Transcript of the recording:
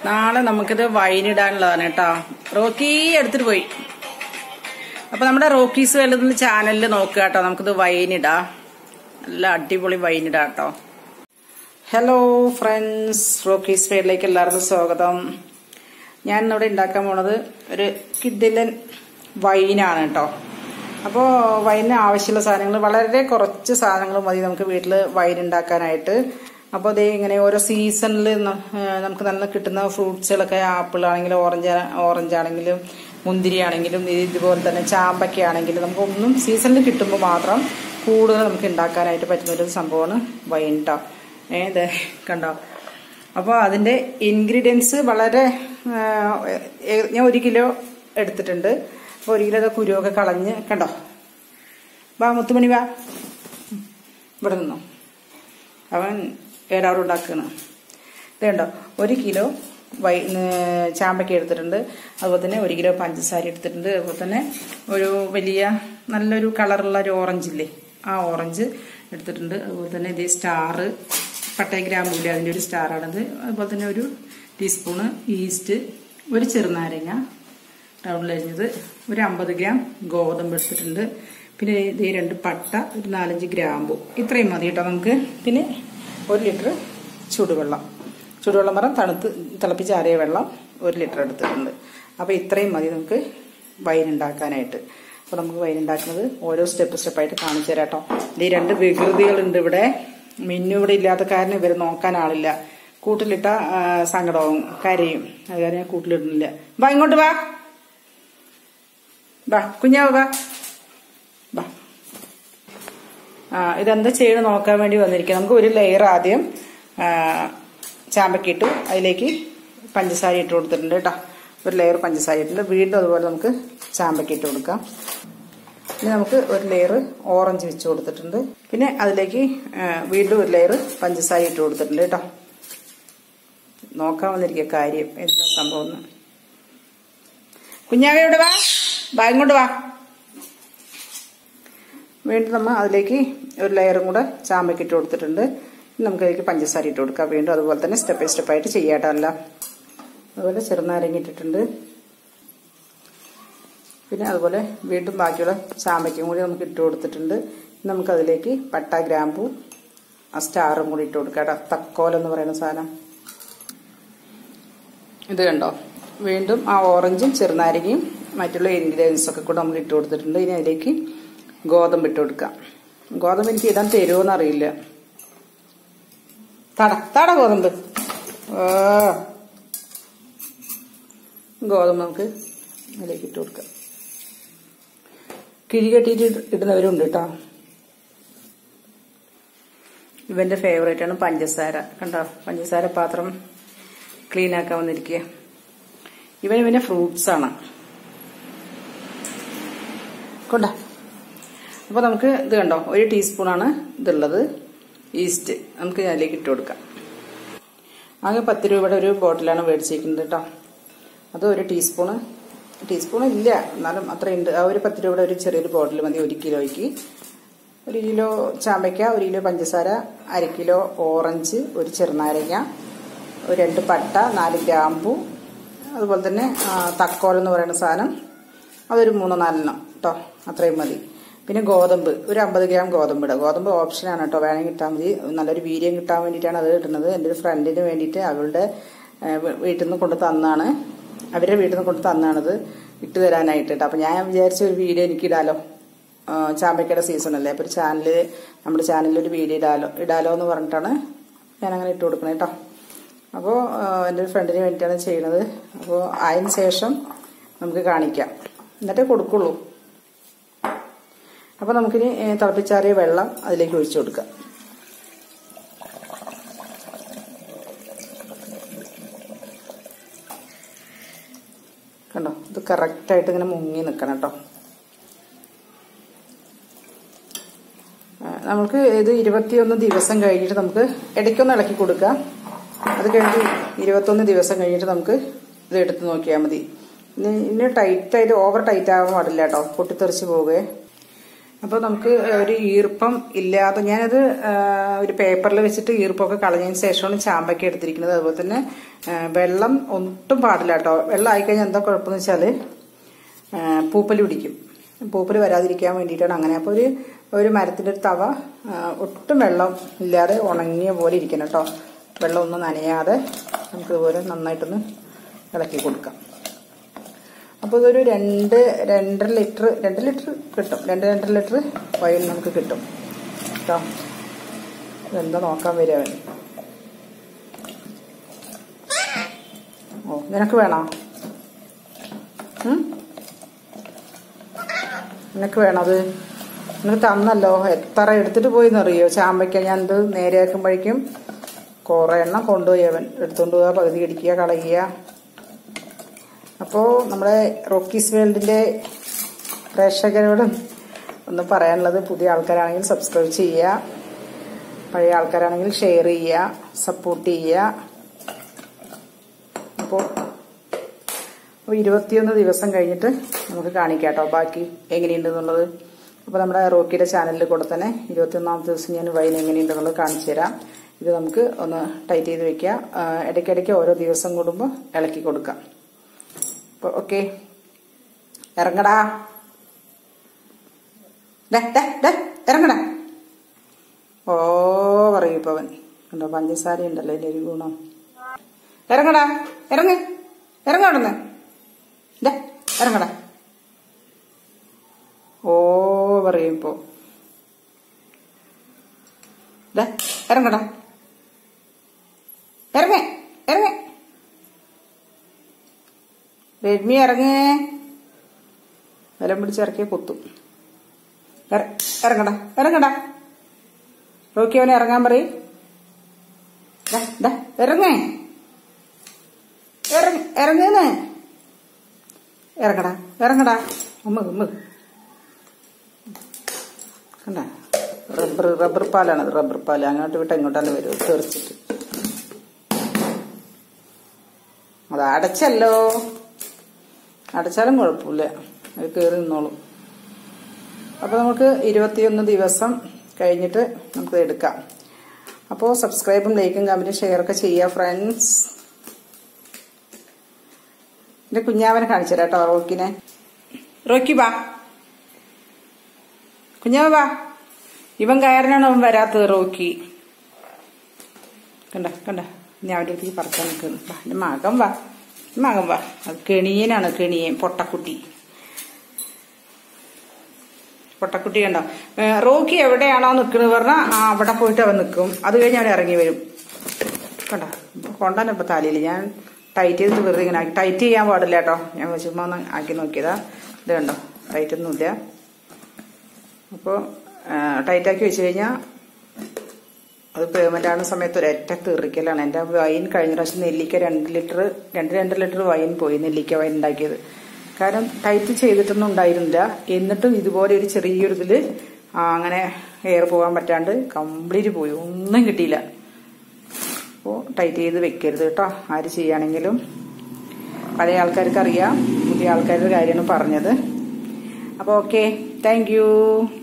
നാളെ നമുക്കിത് വൈനിടാനുള്ളതാണ് കേട്ടോ. റോക്കി എടുത്തിട്ട് പോയി. അപ്പൊ നമ്മുടെ റോക്കീസ് വേൾഡ് ചാനലിൽ നോക്കുക കേട്ടോ. നമുക്കിത് വൈനിടാം, നല്ല അടിപൊളി വൈനിടാം കേട്ടോ. ഹലോ ഫ്രണ്ട്സ്, റോക്കീസ് വേൾഡിലേക്ക് എല്ലാവർക്കും സ്വാഗതം. ഞാൻ ഇന്നിവിടെ ഉണ്ടാക്കാൻ പോണത് ഒരു കിഡിലൻ വൈനാണ് കേട്ടോ. അപ്പോൾ വൈനിന് ആവശ്യമുള്ള സാധനങ്ങൾ വളരെ കുറച്ച് സാധനങ്ങൾ മതി നമുക്ക് വീട്ടിൽ വൈൻ ഉണ്ടാക്കാനായിട്ട്. അപ്പോൾ അതേ ഇങ്ങനെ ഓരോ സീസണിൽ നമുക്ക് നല്ല കിട്ടുന്ന ഫ്രൂട്ട്സുകളൊക്കെ, ആപ്പിൾ ആണെങ്കിലും ഓറഞ്ച് ആണെങ്കിലും മുന്തിരി ആണെങ്കിലും ഇതുപോലെ തന്നെ ചാമ്പക്ക ആണെങ്കിലും നമുക്കൊന്നും സീസണിൽ കിട്ടുമ്പോൾ മാത്രം കൂടുതൽ നമുക്ക് ഉണ്ടാക്കാനായിട്ട് പറ്റുന്നൊരു സംഭവമാണ് വൈൻ കേട്ടോ. ഇത് കണ്ടോ. അപ്പോൾ അതിൻ്റെ ഇൻഗ്രീഡിയൻസ് വളരെ ഞാൻ 1 കിലോ എടുത്തിട്ടുണ്ട്. അപ്പോൾ 1 കിലോ കുരുവൊക്കെ കളഞ്ഞ് കണ്ടോ. വാ മുത്തുമണി വാ, ഇവിടെ നിന്നോ, അവൻ ഏടാറ് ഉണ്ടാക്കുകയാണ്. ഇത് കണ്ടോ, 1 കിലോ ചാമ്പക്ക എടുത്തിട്ടുണ്ട്. അതുപോലെ തന്നെ 1 കിലോ പഞ്ചസാര എടുത്തിട്ടുണ്ട്. അതുപോലെ തന്നെ ഒരു വലിയ നല്ലൊരു കളറുള്ള ഒരു ഓറഞ്ച് ഇല്ലേ, ആ ഓറഞ്ച് എടുത്തിട്ടുണ്ട്. അതുപോലെ തന്നെ ഇതേ സ്റ്റാർ, പട്ടയ ഗ്രാമ്പൂല, അതിൻ്റെ ഒരു സ്റ്റാറാണത്. അതുപോലെ തന്നെ 1 ടീസ്പൂണ് ഈസ്റ്റ്, 1 ചെറുനാരങ്ങ റൗണ്ടിലരിഞ്ഞത്, ഒരു 50 ഗ്രാം ഗോതമ്പ് എടുത്തിട്ടുണ്ട്. പിന്നെ ഇതേ 2 പട്ട, ഒരു 4-5 ഗ്രാമ്പു, ഇത്രയും മതി കേട്ടോ നമുക്ക്. പിന്നെ 1 ലിറ്റർ ചൂടുവെള്ളം പറഞ്ഞാൽ തിളപ്പിച്ചാറിയ വെള്ളം 1 ലിറ്റർ എടുത്തിട്ടുണ്ട്. അപ്പോൾ ഇത്രയും മതി നമുക്ക് വൈൻ ഉണ്ടാക്കാനായിട്ട്. അപ്പോൾ നമുക്ക് വൈൻ ഉണ്ടാക്കുന്നത് ഓരോ സ്റ്റെപ്പായിട്ട് കാണിച്ചു തരാം കേട്ടോ. ഈ 2 വികൃതികളുണ്ട് ഇവിടെ. മിന്നു ഇവിടെ ഇല്ലാത്ത കാരണം ഇവർ നോക്കാൻ ആളില്ല. കൂട്ടിലിട്ട സങ്കടവും കരയും, അത് കാരണം ഞാൻ കൂട്ടിലിടുന്നില്ല. വാ ഇങ്ങോട്ട് വാ, കുഞ്ഞാവ് വാ. ഇതെന്താ ചെയ്യണം നോക്കാൻ വേണ്ടി വന്നിരിക്കുക. നമുക്ക് ഒരു ലെയർ ആദ്യം ചാമ്പക്ക ഇട്ടു, അതിലേക്ക് പഞ്ചസാര ഇട്ട് കൊടുത്തിട്ടുണ്ട് കേട്ടോ. ഒരു ലെയർ പഞ്ചസാര ഇട്ടിട്ടുണ്ട്. വീണ്ടും അതുപോലെ നമുക്ക് ചാമ്പക്ക ഇട്ട് കൊടുക്കാം. പിന്നെ നമുക്ക് ഒരു ലെയർ ഓറഞ്ച് വെച്ച് കൊടുത്തിട്ടുണ്ട്. പിന്നെ അതിലേക്ക് വീണ്ടും ഒരു ലെയർ പഞ്ചസാര ഇട്ട് കൊടുത്തിട്ടുണ്ട് കേട്ടോ. നോക്കാൻ വന്നിരിക്കുക കാര്യം എന്താ സംഭവം. കുഞ്ഞാവയോട് വാ ഇങ്ങോട്ട് വാ. വീണ്ടും നമ്മൾ അതിലേക്ക് ഒരു ലെയറും കൂടെ ചാമ്പക്ക ഇട്ട് കൊടുത്തിട്ടുണ്ട്. നമുക്ക് അതിലേക്ക് പഞ്ചസാര ഇട്ട് കൊടുക്കാം. വീണ്ടും അതുപോലെ തന്നെ സ്റ്റെപ്പായിട്ട് ചെയ്യാട്ടല്ല. അതുപോലെ ചെറുനാരങ്ങ ഇട്ടിട്ടുണ്ട്. പിന്നെ അതുപോലെ വീണ്ടും ബാക്കിയുള്ള ചാമ്പയ്ക്കും കൂടി നമുക്ക് ഇട്ട് കൊടുത്തിട്ടുണ്ട്. നമുക്കതിലേക്ക് പട്ട, ഗ്രാമ്പൂ, ആ സ്റ്റാറും കൂടി ഇട്ട് കൊടുക്കാം. തക്കോലെന്ന് പറയുന്ന സാധനം ഇത് കണ്ടോ. വീണ്ടും ആ ഓറഞ്ചും ചെറുനാരങ്ങയും മറ്റുള്ള ഇൻഗ്രീഡിയൻസ് ഒക്കെ കൂടെ നമ്മൾ ഇട്ട് കൊടുത്തിട്ടുണ്ട്. ഇനി അതിലേക്ക് ഗോതമ്പ് ഇട്ട് കൊടുക്കാം. ഗോതമ്പ് എനിക്ക് ഇടാൻ തരുമോന്ന് അറിയില്ല. തട ഗോതമ്പ് നമുക്ക് അതിലേക്ക് ഇട്ട് കൊടുക്കാം. കിഴി കെട്ടിയിട്ട് ഇടുന്നവരുണ്ട് കേട്ടോ. ഇവന്റെ ഫേവറേറ്റ് ആണ് പഞ്ചസാര. കണ്ടോ, പഞ്ചസാര പാത്രം ക്ലീൻ ആക്കാൻ വന്നിരിക്കുക. ഇവന് ഫ്രൂട്ട്സ് ആണ് കൊണ്ട. അപ്പൊ നമുക്ക് ഇത് കണ്ടോ, 1 ടീസ്പൂണാണ് ഇതുള്ളത് ഈസ്റ്റ്. നമുക്ക് അതിലേക്ക് ഇട്ട് കൊടുക്കാം. ആകെ 10 രൂപയുടെ ഒരു ബോട്ടിലാണ് മേടിച്ചിരിക്കുന്നത് കേട്ടോ. അത് 1 ടീസ്പൂൺ ഇല്ല, എന്നാലും അത്രയുണ്ട്. ആ ഒരു 10 രൂപയുടെ ഒരു ചെറിയൊരു ബോട്ടിൽ മതി 1 കിലോയ്ക്ക്. 1 കിലോ ചാമ്പയ്ക്ക, 1 കിലോ പഞ്ചസാര, 1/2 കിലോ ഓറഞ്ച്, 1 ചെറുനാരങ്ങ, 2 പട്ട, 4 ഗ്രാമ്പൂ, അതുപോലെ തന്നെ തക്കോലെന്ന് പറയുന്ന സാധനം അതൊരു 3-4 കേട്ടോ. അത്രയും മതി. പിന്നെ ഗോതമ്പ് ഒരു 50 ഗ്രാം ഗോതമ്പ് ഇടുക. ഗോതമ്പ് ഓപ്ഷനാണ് കേട്ടോ, വേണമെങ്കിൽ ഇട്ടാൽ മതി. നല്ലൊരു വീര്യം കിട്ടാൻ വേണ്ടിയിട്ടാണ് അത് ഇടുന്നത്. എൻ്റെ ഒരു ഫ്രണ്ടിന് വേണ്ടിയിട്ട് അവളുടെ വീട്ടിൽ നിന്ന് കൊണ്ട് തന്നാണ്, അവരുടെ വീട്ടിൽ നിന്ന് കൊണ്ട് തന്നാണത് ഇട്ട് തരാനായിട്ട് കേട്ടോ. അപ്പം ഞാൻ വിചാരിച്ച ഒരു വീഡിയോ എനിക്ക് ഇടാലോ, ചാമ്പയ്ക്കയുടെ സീസൺ അല്ലേ. അപ്പോൾ നമ്മുടെ ചാനലിൽ ഒരു വീഡിയോ ഇടാലോ എന്ന് പറഞ്ഞിട്ടാണ് ഞാൻ അങ്ങനെ ഇട്ട് കൊടുക്കണേ കേട്ടോ. അപ്പോൾ എൻ്റെ ഒരു ഫ്രണ്ടിന് വേണ്ടിയിട്ടാണ് ചെയ്യുന്നത്. അപ്പോൾ അതിന് ശേഷം നമുക്ക് കാണിക്കാം, എന്നിട്ടേ കൊടുക്കുള്ളൂ. അപ്പോൾ നമുക്കിനി തിളപ്പിച്ചാറിയ വെള്ളം അതിലേക്ക് ഒഴിച്ചു കൊടുക്കാം. കണ്ടോ, ഇത് കറക്റ്റായിട്ട് ഇങ്ങനെ മുങ്ങി നിൽക്കണം കേട്ടോ. നമുക്ക് ഇത് 21 ദിവസം കഴിഞ്ഞിട്ട് നമുക്ക് ഇടയ്ക്കൊന്ന് ഇളക്കി കൊടുക്കാം. അത് കഴിഞ്ഞ് 21 ദിവസം കഴിഞ്ഞിട്ട് നമുക്ക് ഇത് എടുത്ത് നോക്കിയാൽ മതി. ഇനി ടൈറ്റായിട്ട് ഓവർ ടൈറ്റ് ആകാൻ പാടില്ല കേട്ടോ, പൊട്ടിത്തെറിച്ച് പോവുകയെ. അപ്പോൾ നമുക്ക് ഒരു ഈർപ്പം ഇല്ലാതെ ഞാനത് ഒരു പേപ്പറിൽ വെച്ചിട്ട് ഈർപ്പമൊക്കെ കളഞ്ഞതിന് ശേഷമാണ് ചാമ്പയ്ക്ക എടുത്തിരിക്കുന്നത്. അതുപോലെ തന്നെ വെള്ളം ഒട്ടും പാടില്ല കേട്ടോ. വെള്ളം ആയിക്കഴിഞ്ഞാൽ എന്താ കുഴപ്പമെന്ന് വെച്ചാൽ പൂപ്പൽ പിടിക്കും. പൂപ്പൽ വരാതിരിക്കാൻ വേണ്ടിയിട്ടാണ് അങ്ങനെ. അപ്പോൾ ഒരു മരത്തിൻ്റെ ഒരു തവ ഒട്ടും വെള്ളം ഇല്ലാതെ ഉണങ്ങിയ പോലെ ഇരിക്കണം കേട്ടോ. വെള്ളം ഒന്നും നനയാതെ നമുക്കിതുപോലെ നന്നായിട്ടൊന്ന് ഇളക്കി കൊടുക്കാം. അപ്പോൾ ഇതൊരു 2-2.5 ലിറ്റർ കിട്ടും. 2-2.5 ലിറ്റർ വൈൻ നമുക്ക് കിട്ടും കേട്ടോ. ഇതെന്താ നോക്കാൻ വരിക അവൻ. ഓ നിനക്ക് വേണോ? നിനക്ക് വേണോ? അത് നിനക്ക് തന്നല്ലോ. എത്ര എടുത്തിട്ട് പോയിന്നറിയോ ചാമ്പയ്ക്ക. ഞാൻ ഇത് നേരെയാക്കുമ്പോഴേക്കും കുറെ എണ്ണം കൊണ്ടുപോയി അവൻ. എടുത്തുകൊണ്ട് പോവുക, പകുതി അടിക്കുക, കളയുക. അപ്പോൾ നമ്മുടെ റോക്കീസ് വേൾഡിന്റെ പ്രേക്ഷകരോടും ഒന്ന് പറയാനുള്ളത്, പുതിയ ആൾക്കാരാണെങ്കിൽ സബ്സ്ക്രൈബ് ചെയ്യുക, പഴയ ആൾക്കാരാണെങ്കിൽ ഷെയർ ചെയ്യുക, സപ്പോർട്ട് ചെയ്യുക. അപ്പോൾ 21 ദിവസം കഴിഞ്ഞിട്ട് നമുക്ക് കാണിക്കാം കേട്ടോ ബാക്കി എങ്ങനെയുണ്ടെന്നുള്ളത്. അപ്പോൾ നമ്മുടെ റോക്കിയുടെ ചാനലിൽ കൂടെ തന്നെ 21ാമത്തെ ദിവസം ഞാൻ വൈൻ എങ്ങനെയുണ്ടെന്നുള്ളത് കാണിച്ചു തരാം. ഇത് നമുക്ക് ഒന്ന് ടൈറ്റ് ചെയ്ത് വെക്കുക. ഇടയ്ക്കിടയ്ക്ക് ഓരോ ദിവസം കൂടുമ്പോൾ ഇളക്കി കൊടുക്കാം. അപ്പോൾ ഓക്കെ, ഇറങ്ങടാ, ഇറങ്ങടാ. ഓ പറയും ഇപ്പൊ അവൻ. കണ്ടോ പഞ്ചസാര ഉണ്ടല്ലോ ഇതിന്റെ ഒരു ഗുണം. ഇറങ്ങടാ, ഇറങ്ങാടുന്ന്, ഇറങ്ങടാ. ഓ പറയും ഇപ്പോ. ഇറങ്ങടാ, ഇറങ്ങ. റെഡ്മി ഇറങ്ങേ. വിലം പിടിച്ചിറക്കിയ കൊത്തും. ഇറങ്ങടാ. റോക്കി അവനെ ഇറങ്ങാൻ പറയും. ഇറങ്ങുന്നേ. ഇറങ്ങടാ. ഉമ്മ കണ്ട, റബ്ബർ പാലാണത്. റബ്ബർ പാല് അങ്ങോട്ട് വിട്ട് ഇങ്ങോട്ടാണ് വരും തെറിച്ചിട്ട്. അത് അടച്ചല്ലോ. അടച്ചാലും കുഴപ്പമില്ല, അത് കയറി നിന്നോളും. അപ്പോൾ നമുക്ക് 21 ദിവസം കഴിഞ്ഞിട്ട് നമുക്ക് എടുക്കാം. അപ്പോൾ സബ്സ്ക്രൈബും ലൈക്കും കമന്റും ഷെയറൊക്കെ ചെയ്യുക ഫ്രണ്ട്സ്. എന്റെ കുഞ്ഞാവനെ കാണിച്ചു തരാം കേട്ടോ. റോക്കിനെ. റോക്കി വാ, കുഞ്ഞാവ വാ. ഇവൻ കയറിനാണ് അവൻ വരാത്തത്. റോക്കി കണ്ട ഞാൻ അവൻ്റെ അടുത്തേക്ക് പറക്കാൻ നിൽക്കുന്നു. എന്റെ മകൻ വാ. അത് കെണിയനാണ്, കെണിയൻ. പൊട്ടക്കുട്ടി കണ്ടോ. റോക്കി എവിടെയാണോ നിൽക്കുന്നത് പറഞ്ഞാൽ അവിടെ പോയിട്ട് അവൻ നിൽക്കും. അത് കഴിഞ്ഞ് അവൻ ഇറങ്ങി വരും. കണ്ടോ കൊണ്ടാണ് ഇപ്പൊ തലയിൽ. ഞാൻ ടൈറ്റ് ചെയ്തിട്ട് വെറുതെ ഇങ്ങനെ ആക്കി. ടൈറ്റ് ചെയ്യാൻ പാടില്ല കേട്ടോ. ഞാൻ ചുമ്മാ ഒന്ന് ആക്കി നോക്കിയതാ. ഇത് കണ്ടോ, ടൈറ്റ് ഒന്നുമില്ല. അപ്പോൾ ടൈറ്റാക്കി വെച്ച് കഴിഞ്ഞാൽ അത് പേയ്മെന്റ് ആവുന്ന സമയത്ത് ഒരൊറ്റ തെറിക്കലാണ്. എൻ്റെ വൈൻ കഴിഞ്ഞ പ്രാവശ്യം നെല്ലിക്ക 2 ലിറ്റർ വൈൻ പോയി. നെല്ലിക്ക വൈൻ ഉണ്ടാക്കിയത്. കാരണം ടൈറ്റ് ചെയ്തിട്ടൊന്നും ഉണ്ടായിരുന്നില്ല. എന്നിട്ടും ഇതുപോലെ ഒരു ചെറിയൊരു ഇതില് അങ്ങനെ എയർ പോകാൻ പറ്റാണ്ട് കംപ്ലീറ്റ് പോയി. ഒന്നും കിട്ടിയില്ല. അപ്പോൾ ടൈറ്റ് ചെയ്ത് വെക്കരുത് കേട്ടോ, ആര് ചെയ്യുകയാണെങ്കിലും. പഴയ ആൾക്കാർക്ക് അറിയാം, പുതിയ ആൾക്കാരുടെ കാര്യമാണ് പറഞ്ഞത്. അപ്പോൾ ഓക്കെ, താങ്ക് യു.